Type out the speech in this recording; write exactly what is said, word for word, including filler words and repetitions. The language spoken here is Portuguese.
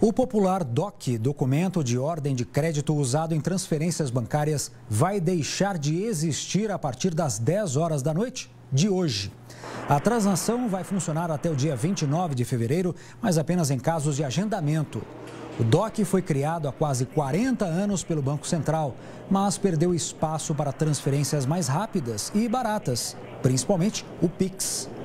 O popular D O C, documento de ordem de crédito usado em transferências bancárias, vai deixar de existir a partir das dez horas da noite de hoje. A transação vai funcionar até o dia vinte e nove de fevereiro, mas apenas em casos de agendamento. O D O C foi criado há quase quarenta anos pelo Banco Central, mas perdeu espaço para transferências mais rápidas e baratas, principalmente o Pix.